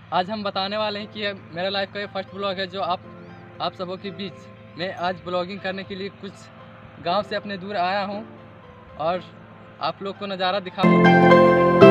आज हम बताने वाले हैं कि मेरा लाइफ का ये फर्स्ट ब्लॉग है जो आप सबों के बीच मैं आज ब्लॉगिंग करने के लिए कुछ गांव से अपने दूर आया हूं और आप लोग को नज़ारा दिखाऊंगा।